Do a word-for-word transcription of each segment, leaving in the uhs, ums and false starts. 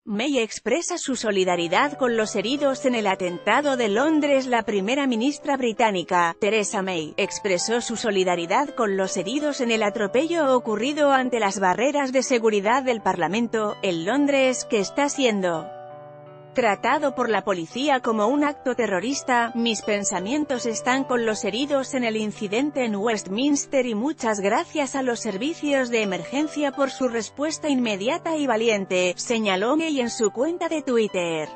May expresa su solidaridad con los heridos en el atentado de Londres. La primera ministra británica, Theresa May, expresó su solidaridad con los heridos en el atropello ocurrido ante las barreras de seguridad del Parlamento, en Londres, que está siendo tratado por la policía como un acto terrorista. Mis pensamientos están con los heridos en el incidente en Westminster y muchas gracias a los servicios de emergencia por su respuesta inmediata y valiente, señaló May en su cuenta de Twitter.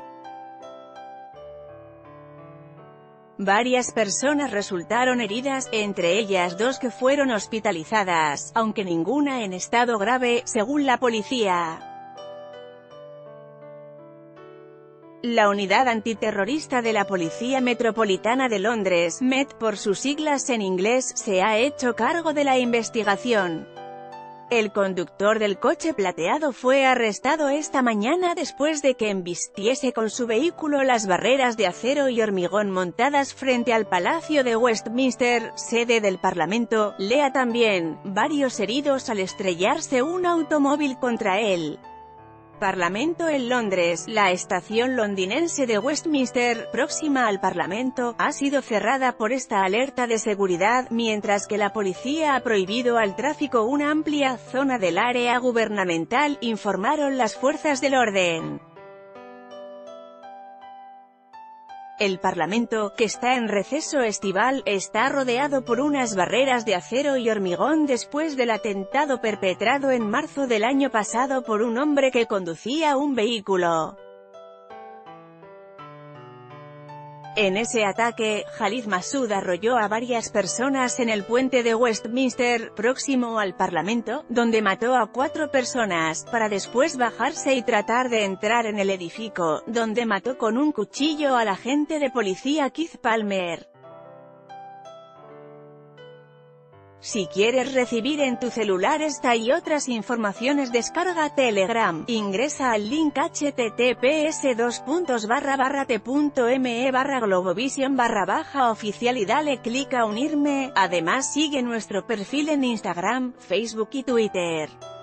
Varias personas resultaron heridas, entre ellas dos que fueron hospitalizadas, aunque ninguna en estado grave, según la policía. La Unidad Antiterrorista de la Policía Metropolitana de Londres, Met por sus siglas en inglés, se ha hecho cargo de la investigación. El conductor del coche plateado fue arrestado esta mañana después de que embistiese con su vehículo las barreras de acero y hormigón montadas frente al Palacio de Westminster, sede del Parlamento. Lea también, varios heridos al estrellarse un automóvil contra él. Parlamento en Londres. La estación londinense de Westminster, próxima al Parlamento, ha sido cerrada por esta alerta de seguridad, mientras que la policía ha prohibido al tráfico una amplia zona del área gubernamental, informaron las fuerzas del orden. El Parlamento, que está en receso estival, está rodeado por unas barreras de acero y hormigón después del atentado perpetrado en marzo del año pasado por un hombre que conducía un vehículo. En ese ataque, Khalid Masood arrolló a varias personas en el puente de Westminster, próximo al Parlamento, donde mató a cuatro personas, para después bajarse y tratar de entrar en el edificio, donde mató con un cuchillo al agente de policía Keith Palmer. Si quieres recibir en tu celular esta y otras informaciones, descarga Telegram, ingresa al link https dos puntos barra barra t.me barra globovision barra baja oficial y dale clic a unirme. Además sigue nuestro perfil en Instagram, Facebook y Twitter.